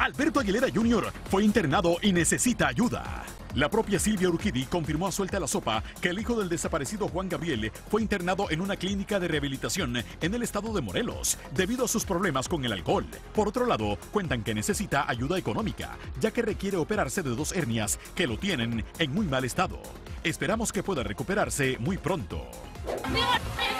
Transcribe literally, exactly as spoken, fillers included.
Alberto Aguilera junior fue internado y necesita ayuda. La propia Silvia Urquidi confirmó a Suelta la Sopa que el hijo del desaparecido Juan Gabriel fue internado en una clínica de rehabilitación en el estado de Morelos debido a sus problemas con el alcohol. Por otro lado, cuentan que necesita ayuda económica, ya que requiere operarse de dos hernias que lo tienen en muy mal estado. Esperamos que pueda recuperarse muy pronto.